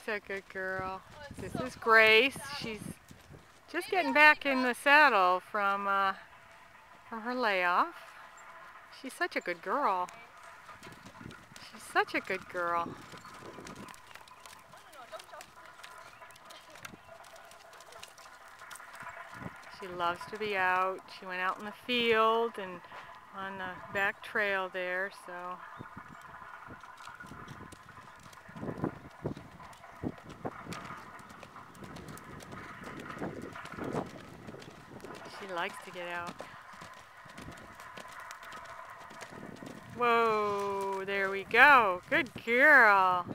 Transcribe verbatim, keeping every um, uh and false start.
a good girl. This is Grace. She's just getting back in the saddle from uh, from her layoff. She's such a good girl. She's such a good girl. She loves to be out. She went out in the field and on the back trail there, so. She likes to get out. Whoa, there we go. Good girl.